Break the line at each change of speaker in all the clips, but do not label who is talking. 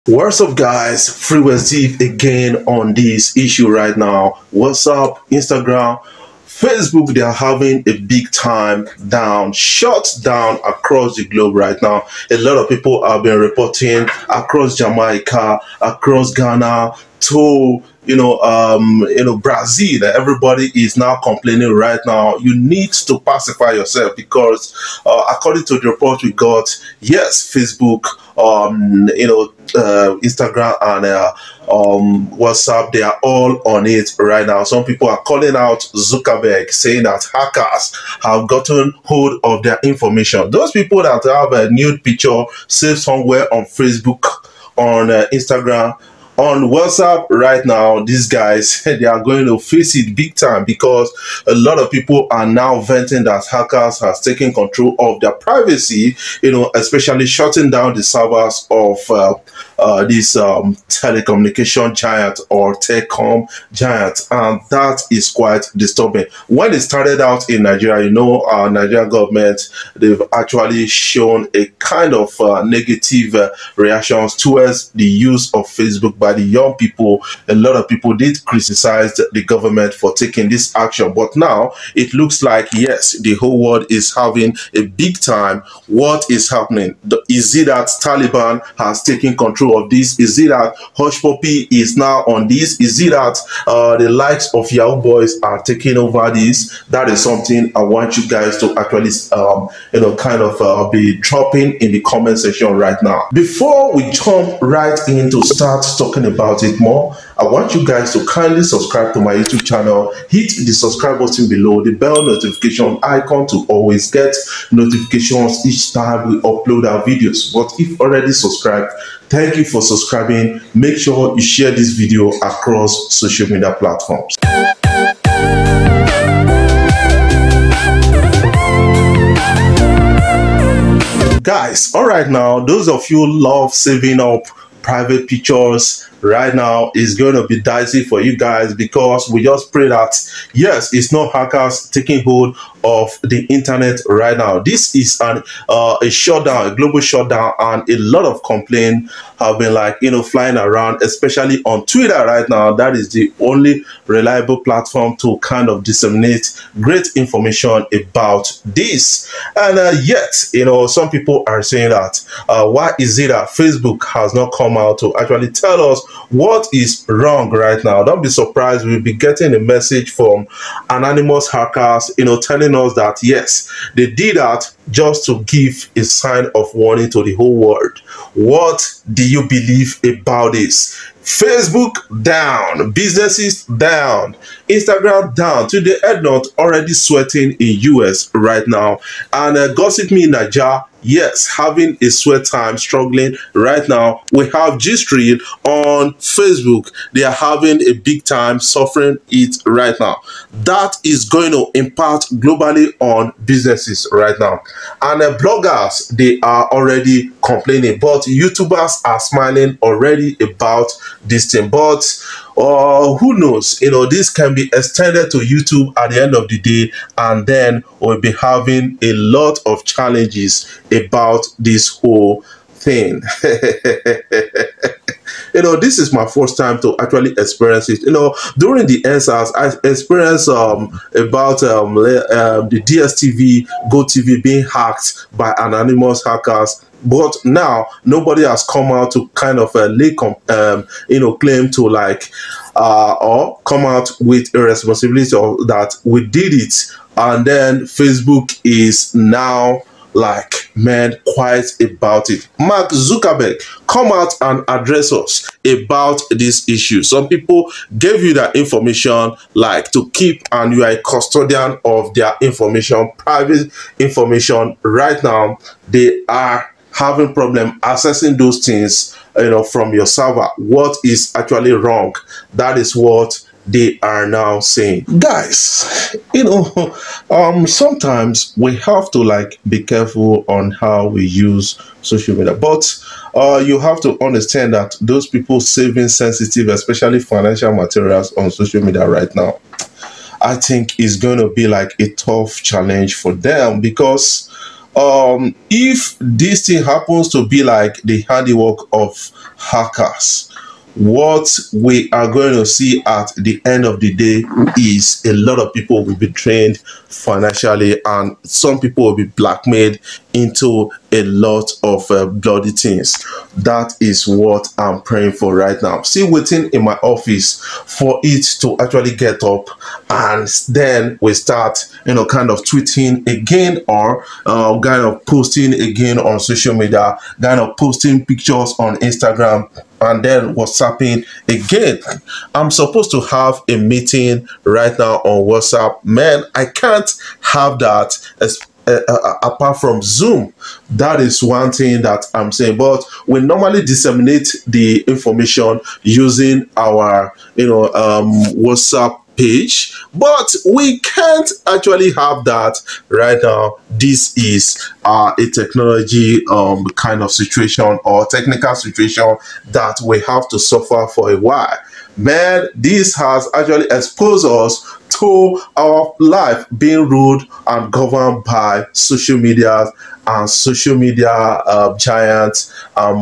What's up, guys? FreeWestDiv again on this issue right now. What's up, Instagram, Facebook? They are having a big time down, shut down across the globe right now. A lot of people have been reporting across Jamaica, across Ghana, to Brazil. Everybody is now complaining right now. You need to pacify yourself because according to the report we got, yes, Facebook, Instagram and WhatsApp, they are all on it right now. Some people are calling out Zuckerberg, saying that hackers have gotten hold of their information. Those people that have a nude picture saved somewhere on Facebook, on Instagram, on WhatsApp right now, these guys, they are going to face it big time because a lot of people are now venting that hackers has taken control of their privacy, especially shutting down the servers of this telecommunication giant or telecom giant, and that is quite disturbing. When it started out in Nigeria, our Nigerian government, they've actually shown a kind of negative reactions towards the use of Facebook by the young people. A lot of people did criticize the government for taking this action, but now it looks like, yes, the whole world is having a big time. What is happening? Is it that Taliban has taken control of this? Is it that Hush Puppy is now on this? Is it that the likes of Yahoo Boys are taking over this? That is something I want you guys to actually be dropping in the comment section right now. Before we jump right in to start talking about it more, I want you guys to kindly subscribe to my YouTube channel, hit the subscribe button below, the bell notification icon to always get notifications each time we upload our videos. But if already subscribed, thank you for subscribing. Make sure you share this video across social media platforms. Guys, all right, now those of you love saving up private pictures, right now is going to be dicey for you guys, because we just pray that, yes, it's not hackers taking hold of the internet right now. This is a shutdown, a global shutdown, and a lot of complaints have been flying around, especially on Twitter right now. That is the only reliable platform to kind of disseminate great information about this. And yet, some people are saying that why is it that Facebook has not come out to actually tell us what is wrong right now? Don't be surprised, we'll be getting a message from anonymous hackers, telling us that, yes, they did that just to give a sign of warning to the whole world. What do you believe about this? Facebook down, businesses down, Instagram down, to the head not already sweating in US right now. And Gossip Me Naija, yes, having a sweat time, struggling right now. We have G-Street on Facebook. They are having a big time, suffering it right now. That is going to impact globally on businesses right now. And bloggers, they are already complaining, but YouTubers are smiling already about this thing. But who knows, this can be extended to YouTube at the end of the day, and then we'll be having a lot of challenges about this whole thing. This is my first time to actually experience it. During the EndSARS, I experienced about the DSTV, GoTV being hacked by anonymous hackers. But now nobody has come out to kind of lay claim to or come out with a responsibility of that we did it. And then Facebook is now quiet about it. Mark Zuckerberg, come out and address us about this issue. Some people gave you that information to keep, and you are a custodian of their information, private information. Right now they are having problem accessing those things from your server. What is actually wrong? That is what they are now saying. Guys, sometimes we have to be careful on how we use social media, but you have to understand that those people saving sensitive, especially financial materials on social media right now, I think is going to be a tough challenge for them, because if this thing happens to be like the handiwork of hackers, what we are going to see at the end of the day is a lot of people will be drained financially, and some people will be blackmailed into a lot of bloody things. That is what I'm praying for right now. See, waiting in my office for it to actually get up, and then we start, kind of tweeting again, or kind of posting again on social media, kind of posting pictures on Instagram, and then WhatsApping again. I'm supposed to have a meeting right now on WhatsApp. Man, I can't have that apart from Zoom. That is one thing that I'm saying. But we normally disseminate the information using our WhatsApp page, but we can't actually have that right now. This is a technology kind of situation, or technical situation, that we have to suffer for a while. Man, this has actually exposed us to our life being ruled and governed by social media and social media giants,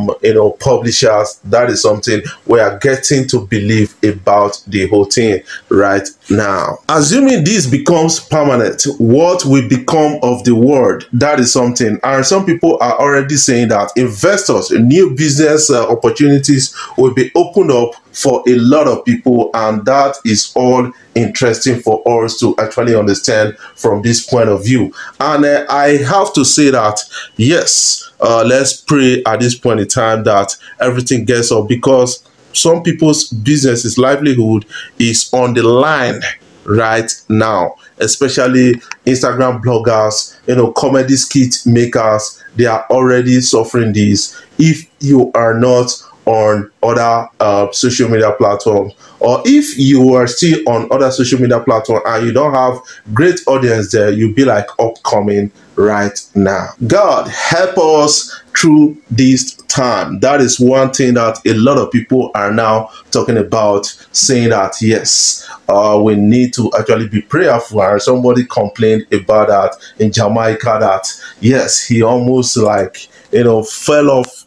publishers. That is something we are getting to believe about the whole thing right now. Assuming this becomes permanent, what will become of the world? That is something. And some people are already saying that investors, new business opportunities will be opened up for a lot of people, and that is all interesting for us to actually understand from this point of view. And I have to say that yes, let's pray at this point in time that everything gets up, because some people's business's livelihood is on the line right now, especially Instagram bloggers, comedy skit makers. They are already suffering this. If you are not on other social media platforms, or if you are still on other social media platforms and you don't have great audience there, you'll be like upcoming right now. God help us through this time. That is one thing that a lot of people are now talking about, saying that yes, we need to actually be prayerful. And somebody complained about that in Jamaica, that yes, he almost fell off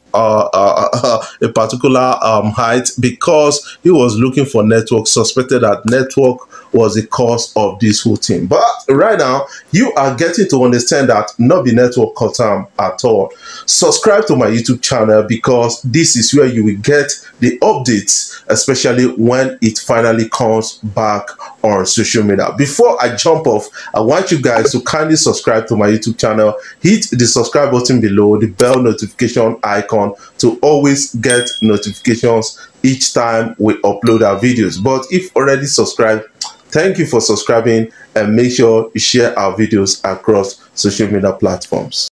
a particular height because he was looking for network, suspected that network was the cause of this whole thing. But right now, you are getting to understand that not the network caught him at all. Subscribe to my YouTube channel, because this is where you will get the updates, especially when it finally comes back on social media. Before I jump off, I want you guys to kindly subscribe to my YouTube channel. Hit the subscribe button below, the bell notification icon, to always get notifications each time we upload our videos. But if already subscribed, thank you for subscribing, and make sure you share our videos across social media platforms.